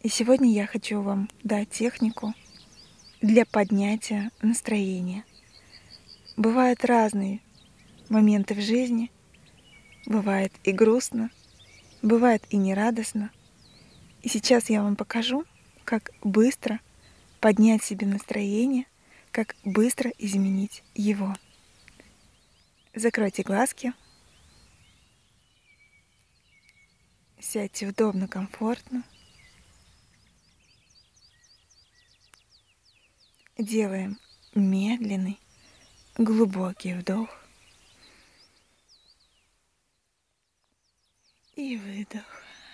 И сегодня я хочу вам дать технику для поднятия настроения. Бывают разные моменты в жизни. Бывает и грустно, бывает и нерадостно. И сейчас я вам покажу, как быстро поднять себе настроение, как быстро изменить его. Закройте глазки, сядьте удобно, комфортно. Делаем медленный, глубокий вдох и выдох.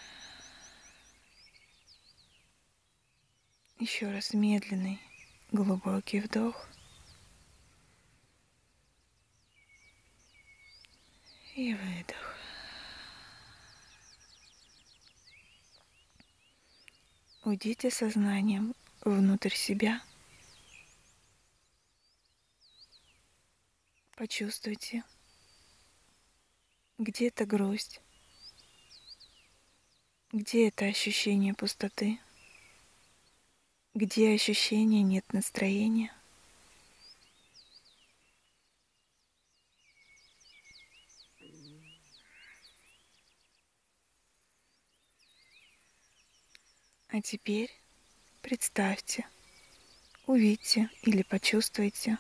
Еще раз медленный, глубокий вдох и выдох. Уйдите сознанием внутрь себя. Почувствуйте, где это грусть, где это ощущение пустоты, где ощущение нет настроения. А теперь представьте, увидьте или почувствуйте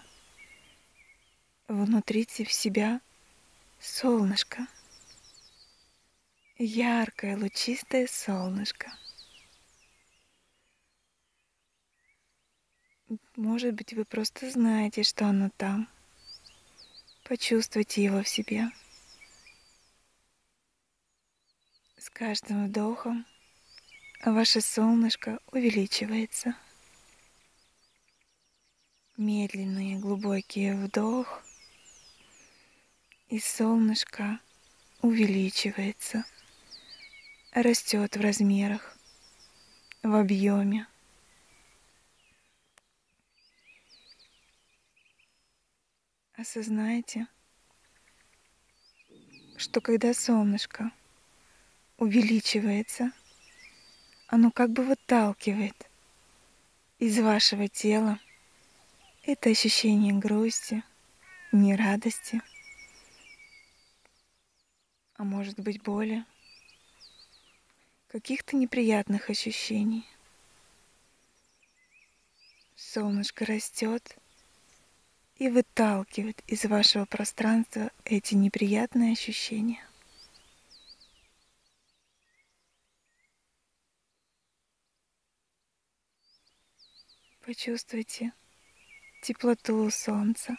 внутри в себя солнышко, яркое лучистое солнышко. Может быть, вы просто знаете, что оно там. Почувствуйте его в себе. С каждым вдохом ваше солнышко увеличивается. Медленный глубокий вдох, и солнышко увеличивается, растет в размерах, в объеме. Осознайте, что когда солнышко увеличивается, оно как бы выталкивает из вашего тела это ощущение грусти, нерадости, а может быть боли, каких-то неприятных ощущений. Солнышко растет и выталкивает из вашего пространства эти неприятные ощущения. Почувствуйте теплоту солнца.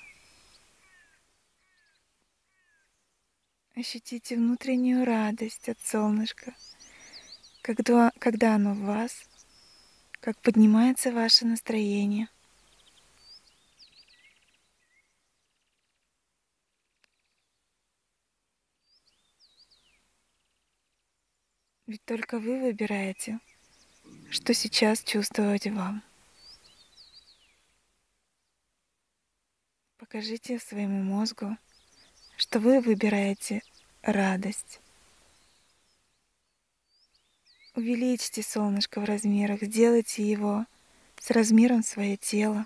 Ощутите внутреннюю радость от солнышка, когда оно в вас, как поднимается ваше настроение. Ведь только вы выбираете, что сейчас чувствовать вам. Покажите своему мозгу, что вы выбираете радость. Увеличьте солнышко в размерах, сделайте его с размером свое тело.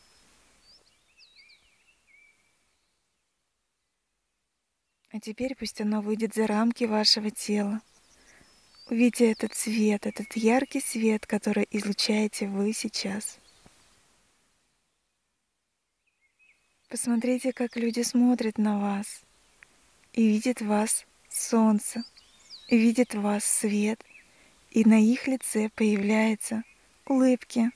А теперь пусть оно выйдет за рамки вашего тела. Увидите этот свет, этот яркий свет, который излучаете вы сейчас. Посмотрите, как люди смотрят на вас и видят в вас солнце, и видят в вас свет, и на их лице появляются улыбки.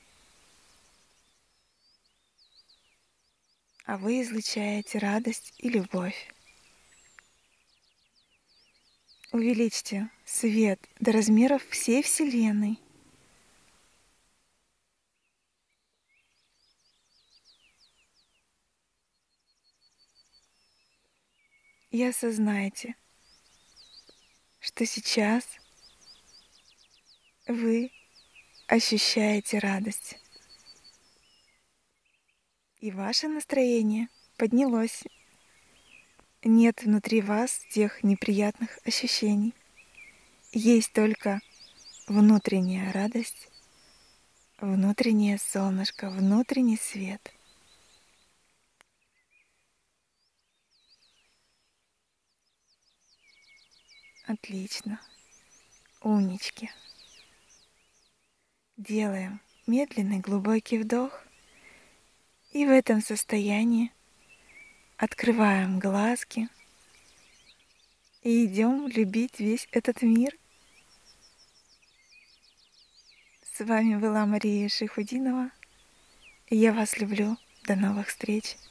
А вы излучаете радость и любовь. Увеличьте свет до размеров всей Вселенной. И осознайте, что сейчас вы ощущаете радость. И ваше настроение поднялось. Нет внутри вас тех неприятных ощущений. Есть только внутренняя радость внутреннее солнышко, внутренний свет. Отлично. Умнички. Делаем медленный глубокий вдох. И в этом состоянии открываем глазки и идем любить весь этот мир. С вами была Мария Шайхутдинова. И я вас люблю. До новых встреч.